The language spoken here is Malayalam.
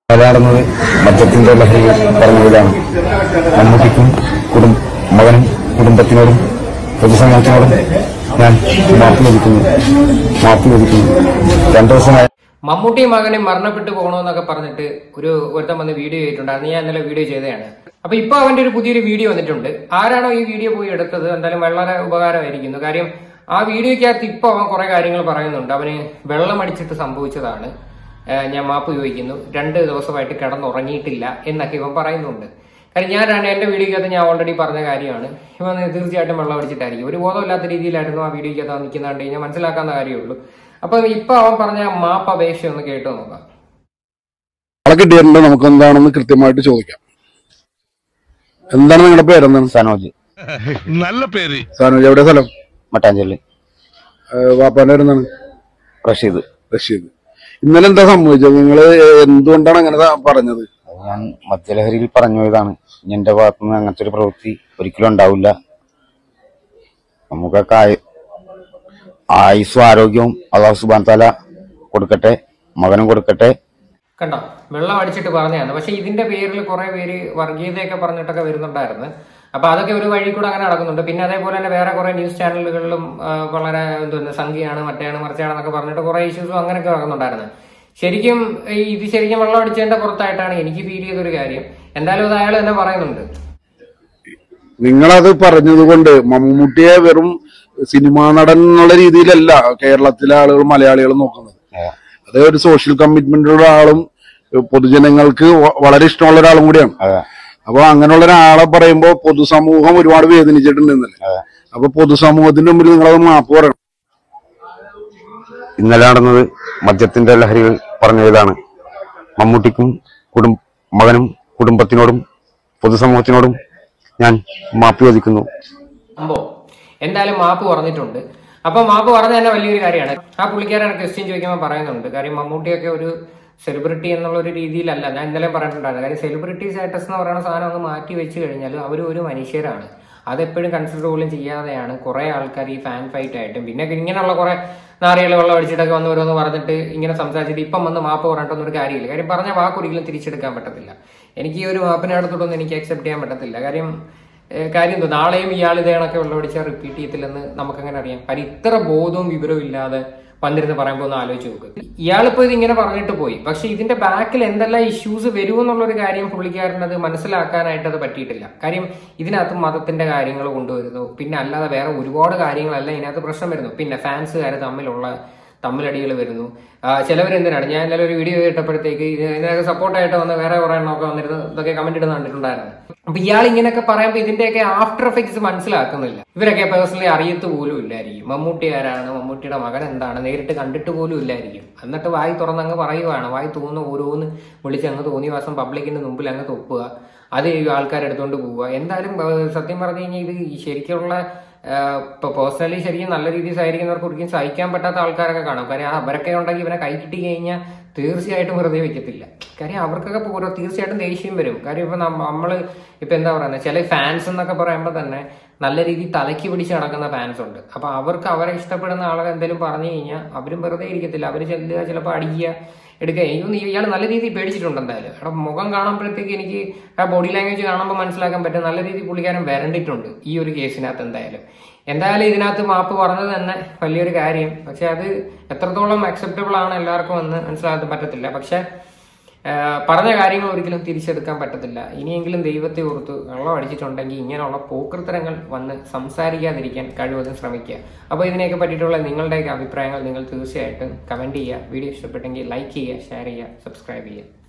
നടന്നത് മദ്യത്തിന്റെ ലഹരി പറഞ്ഞതാണ്. മമ്മൂട്ടിക്കും മകനും കുടുംബത്തിനോടും പൊതുസമൂഹത്തിനോടും ഞാൻ മാപ്പ് ലഭിക്കുന്നു. 2 ദിവസമായി മമ്മൂട്ടിയും മകനും മരണപ്പെട്ടു പോകണമെന്നൊക്കെ പറഞ്ഞിട്ട് ഒരുത്തം വന്ന് വീഡിയോ ചെയ്തിട്ടുണ്ടായിരുന്നു. ഞാൻ ഇന്നലെ വീഡിയോ ചെയ്തതാണ്. അപ്പൊ ഇപ്പൊ അവന്റെ ഒരു പുതിയൊരു വീഡിയോ വന്നിട്ടുണ്ട്. ആരാണോ ഈ വീഡിയോ പോയി എടുത്തത് എന്തായാലും വളരെ ഉപകാരമായിരിക്കുന്നു. കാര്യം ആ വീഡിയോയ്ക്കകത്ത് ഇപ്പൊ അവൻ കുറെ കാര്യങ്ങൾ പറയുന്നുണ്ട്. അവന് വെള്ളമടിച്ചിട്ട് സംഭവിച്ചതാണ്, ഞാൻ മാപ്പ് ചോദിക്കുന്നു, 2 ദിവസമായിട്ട് കിടന്നുറങ്ങിയിട്ടില്ല എന്നൊക്കെ ഇവൻ പറയുന്നുണ്ട്. കാര്യം ഞാൻ എന്റെ വീഡിയോക്കകത്ത് ഞാൻ ഓൾറെഡി പറഞ്ഞ കാര്യമാണ്. ഇവൻ തീർച്ചയായിട്ടും വെള്ളം അടിച്ചിട്ടായിരിക്കും. ഒരു ബോധമില്ലാത്ത രീതിയിലായിരുന്നു ആ വീഡിയോക്കകത്ത് നിൽക്കുന്നുണ്ട് ഞാൻ മനസ്സിലാക്കാവുന്ന കാര്യമുള്ളൂ. അപ്പൊ ഇപ്പൊ അവൻ പറഞ്ഞ മാപ്പ് അപേക്ഷ ഒന്ന് കേട്ടോ നോക്കാം. ആളെ കിട്ടിയിട്ടുണ്ട്, നമുക്ക് എന്താണെന്ന് കൃത്യമായിട്ട് ചോദിക്കാം. എന്താണ് നിങ്ങളുടെ പേരെന്താണ്? സനോജ്. നല്ല പേര്. സനോജ് എവിടെ സ്ഥലം? മട്ടാഞ്ചേരി. വാപ്പാന്റെ പേരെന്താണ്? റഷീദ്. ഇന്നലെ എന്താ സംഭവിച്ചത്? നിങ്ങള് എന്തുകൊണ്ടാണ് അങ്ങനെ പറഞ്ഞത്? ഞാൻ മദ്യലഹരിയിൽ പറഞ്ഞു പോയതാണ്. എന്റെ ഭാഗത്തുനിന്ന് അങ്ങനത്തെ ഒരു പ്രവൃത്തി ഒരിക്കലും ഉണ്ടാവില്ല. നമുക്കൊക്കെ ആയുസ്സും ആരോഗ്യവും അല്ലാഹു സുബ്ഹാനഹു തആല കൊടുക്കട്ടെ, മകനും കൊടുക്കട്ടെ. കണ്ടോ, വെള്ളം അടിച്ചിട്ട് പറഞ്ഞതാണ്. പക്ഷെ ഇതിന്റെ പേരിൽ കുറെ പേര് വർഗീയതയൊക്കെ പറഞ്ഞിട്ടൊക്കെ വരുന്നുണ്ടായിരുന്നു. അപ്പൊ അതൊക്കെ ഒരു വഴി കൂടെ അങ്ങനെ നടക്കുന്നുണ്ട്. പിന്നെ അതേപോലെ തന്നെ വേറെ കുറെ ന്യൂസ് ചാനലുകളിലും വളരെ സംഖ്യയാണ് മറ്റേയാണ് മറിച്ചാണെന്നൊക്കെ പറഞ്ഞിട്ട് കുറെ ഇഷ്യൂസും അങ്ങനെയൊക്കെ നടക്കുന്നുണ്ടായിരുന്നു. ശരിക്കും വെള്ളം അടിച്ചതിന്റെ പുറത്തായിട്ടാണ് എനിക്ക് ഫീൽ ചെയ്തൊരു കാര്യം. എന്തായാലും അത് അയാൾ തന്നെ പറയുന്നുണ്ട്. നിങ്ങളത് പറഞ്ഞതുകൊണ്ട് മമ്മൂട്ടിയെ വെറും സിനിമാ നടൻ എന്നുള്ള രീതിയിലല്ല കേരളത്തിലെ ആളുകൾ മലയാളികൾ നോക്കുന്നത്. അത് ഒരു സോഷ്യൽ കമ്മിറ്റ്മെന്റുള്ള ആളും പൊതുജനങ്ങൾക്ക് വളരെ ഇഷ്ടമുള്ള ഒരാളും കൂടിയാണ്. അപ്പൊ അങ്ങനെയുള്ള ഒരാളെ പറയുമ്പോ പൊതുസമൂഹം ഒരുപാട് വേദനിച്ചിട്ടുണ്ട് ഇന്നലെ. അപ്പൊ പൊതുസമൂഹത്തിന്റെ മുമ്പിൽ നിങ്ങളത് മാപ്പ് പറയണം. ഇന്നലെ നടന്നത് മദ്യത്തിന്റെ ലഹരികൾ പറഞ്ഞതാണ്. മമ്മൂട്ടിക്കും മകനും കുടുംബത്തിനോടും പൊതുസമൂഹത്തിനോടും ഞാൻ മാപ്പ് ചോദിക്കുന്നു. എന്തായാലും മാപ്പ് പറഞ്ഞിട്ടുണ്ട്. അപ്പൊ മാപ്പ് പറഞ്ഞ തന്നെ വലിയൊരു കാര്യമാണ്. ആ പുള്ളിക്കാരൻ ക്വസ്റ്റ്യൻ ചോദിക്കുമ്പോൾ പറയുന്നുണ്ട്. കാര്യം മമ്മൂട്ടിയൊക്കെ ഒരു സെലിബ്രിറ്റി എന്നുള്ള ഒരു രീതിയിലല്ല, ഞാൻ ഇന്നലെ പറഞ്ഞിട്ടുണ്ടായിരുന്നു. കാര്യം സെലിബ്രിറ്റി സ്റ്റാറ്റസ് എന്ന് പറയുന്ന സാധനം ഒന്ന് മാറ്റി വെച്ച് കഴിഞ്ഞാൽ അവരും ഒരു മനുഷ്യരാണ്. അതെപ്പോഴും കൺസിഡർ പോലും ചെയ്യാതെയാണ് കുറെ ആൾക്കാർ ഈ ഫാൻ ഫൈറ്റ് ആയിട്ടും പിന്നെ ഇങ്ങനെയുള്ള കുറെ നാറികൾ വെള്ളം അടിച്ചിട്ടൊക്കെ വന്നവരോന്ന് പറഞ്ഞിട്ട് ഇങ്ങനെ സംസാരിച്ചിട്ട് ഇപ്പം വന്ന് മാപ്പ് പറഞ്ഞിട്ടൊന്നും ഒരു കാര്യമില്ല. കാര്യം പറഞ്ഞ വാക്കൊരിക്കലും തിരിച്ചെടുക്കാൻ പറ്റത്തില്ല. എനിക്ക് ഈ ഒരു മാപ്പിന്റെ അടുത്തോട്ടൊന്നും എനിക്ക് അക്സെപ്റ്റ് ചെയ്യാൻ പറ്റത്തില്ല. കാര്യം എന്തോ നാളെയും ഇയാൾ ഇതേണൊക്കെ വെള്ളം അടിച്ചാൽ റിപ്പീറ്റ് ചെയ്യത്തില്ലെന്ന് നമുക്കങ്ങനെ അറിയാം. കാര്യം ഇത്ര ബോധവും വിവരവും ഇല്ലാതെ വന്നിരുന്ന് പറയുമ്പോൾ ഒന്ന് ആലോചിച്ച് നോക്ക്. ഇയാളിപ്പോ ഇത് ഇങ്ങനെ പറഞ്ഞിട്ട് പോയി, പക്ഷെ ഇതിന്റെ ബാക്കിൽ എന്തെല്ലാം ഇഷ്യൂസ് വരുമെന്നുള്ളൊരു കാര്യം പുള്ളിക്കാരനത് മനസ്സിലാക്കാനായിട്ട് അത് പറ്റിയിട്ടില്ല. കാര്യം ഇതിനകത്ത് മതത്തിന്റെ കാര്യങ്ങൾ കൊണ്ടുവരുന്നു, പിന്നെ അല്ലാതെ വേറെ ഒരുപാട് കാര്യങ്ങളല്ല ഇതിനകത്ത് പ്രശ്നം വരുന്നു. പിന്നെ ഫാൻസുകാർ തമ്മിലടികൾ വരുന്നു. ചിലവരെന്തിനാണ്, ഞാൻ ഇന്നലെ ഒരു വീഡിയോ ഇട്ടപ്പോഴത്തേക്ക് ഇതിനൊക്കെ സപ്പോർട്ടായിട്ട് വന്ന് വേറെ കുറെ എണ്ണമൊക്കെ വന്നിരുന്നു ഇതൊക്കെ കമന്റ് ഇടുന്ന കണ്ടിട്ടുണ്ടായിരുന്നു. അപ്പൊ ഇയാൾ ഇങ്ങനെയൊക്കെ പറയുമ്പോൾ ഇതിന്റെയൊക്കെ ആഫ്റ്റർ എഫക്ട്സ് മനസ്സിലാക്കുന്നില്ല. ഇവരൊക്കെ പേഴ്സണലി അറിയത്ത് പോലും ഇല്ലായിരിക്കും. മമ്മൂട്ടി ആരാണ്, മമ്മൂട്ടിയുടെ മകൻ എന്താണ് നേരിട്ട് കണ്ടിട്ട് പോലും ഇല്ലായിരിക്കും. എന്നിട്ട് വായി തുറന്നങ്ങ് പറയുവാണ്. വായി തോന്നുന്ന ഓരോന്ന് വിളിച്ച് അങ്ങ് തോന്നിയ ദിവസം പബ്ലിക്കിന്റെ മുമ്പിൽ അങ്ങ് തൊപ്പുക, അത് ആൾക്കാരെടുത്തോണ്ട് പോവുക. എന്തായാലും സത്യം പറഞ്ഞു കഴിഞ്ഞാൽ ഇത് ശരിക്കുള്ള ഇപ്പൊ പേഴ്സണലി ശരിക്കും നല്ല രീതിയിൽ സഹകരിക്കുന്നവർക്ക് ഒരിക്കലും സഹിക്കാൻ പറ്റാത്ത ആൾക്കാരൊക്കെ കാണാം. കാര്യം അവരൊക്കെ ഉണ്ടെങ്കിൽ ഇവനെ കൈ കിട്ടി കഴിഞ്ഞാൽ തീർച്ചയായിട്ടും വെറുതെ വെക്കത്തില്ല. കാര്യം അവർക്കൊക്കെ തീർച്ചയായിട്ടും ദേഷ്യം വരും. കാര്യം ഇപ്പൊ നമ്മള് ഇപ്പൊ എന്താ പറയുന്നത്, ചില ഫാൻസ് എന്നൊക്കെ പറയുമ്പോൾ തന്നെ നല്ല രീതിയിൽ തലയ്ക്ക് പിടിച്ച് നടക്കുന്ന ഫാൻസ് ഉണ്ട്. അപ്പൊ അവർക്ക് അവരെ ഇഷ്ടപ്പെടുന്ന ആളെ എന്തെങ്കിലും പറഞ്ഞു കഴിഞ്ഞാൽ അവരും വെറുതെ ഇരിക്കത്തില്ല. അവര് ചെല്ലുക, ചിലപ്പോൾ അടിക്കുക, എടുക്കുക. എനിക്കൊന്ന് ഇയാൾ നല്ല രീതിയിൽ പേടിച്ചിട്ടുണ്ട്. എന്തായാലും അവിടെ മുഖം കാണുമ്പോഴത്തേക്ക് എനിക്ക് ആ ബോഡി ലാംഗ്വേജ് കാണുമ്പോൾ മനസ്സിലാക്കാൻ പറ്റും നല്ല രീതിയിൽ പുള്ളിക്കാരൻ വരണ്ടിട്ടുണ്ട് ഈ ഒരു കേസിനകത്ത്. എന്തായാലും ഇതിനകത്ത് മാപ്പ് പറഞ്ഞത് തന്നെ വലിയൊരു കാര്യം. പക്ഷെ അത് എത്രത്തോളം അക്സെപ്റ്റബിൾ ആണ് എല്ലാവർക്കും എന്ന് മനസ്സിലാക്കാൻ പറ്റത്തില്ല. പക്ഷെ പറഞ്ഞ കാര്യങ്ങൾ ഒരിക്കലും തിരിച്ചെടുക്കാൻ പറ്റത്തില്ല. ഇനിയെങ്കിലും ദൈവത്തെ ഓർത്ത് വെള്ളം അടിച്ചിട്ടുണ്ടെങ്കിൽ ഇങ്ങനെയുള്ള പോക്കൃത്തരങ്ങൾ വന്ന് സംസാരിക്കാതിരിക്കാൻ കഴിവതും ശ്രമിക്കുക. അപ്പോൾ ഇതിനെയൊക്കെ പറ്റിയിട്ടുള്ള നിങ്ങളുടെയൊക്കെ അഭിപ്രായങ്ങൾ നിങ്ങൾ തീർച്ചയായിട്ടും കമന്റ് ചെയ്യുക. വീഡിയോ ഇഷ്ടപ്പെട്ടെങ്കിൽ ലൈക്ക് ചെയ്യുക, ഷെയർ ചെയ്യുക, സബ്സ്ക്രൈബ് ചെയ്യുക.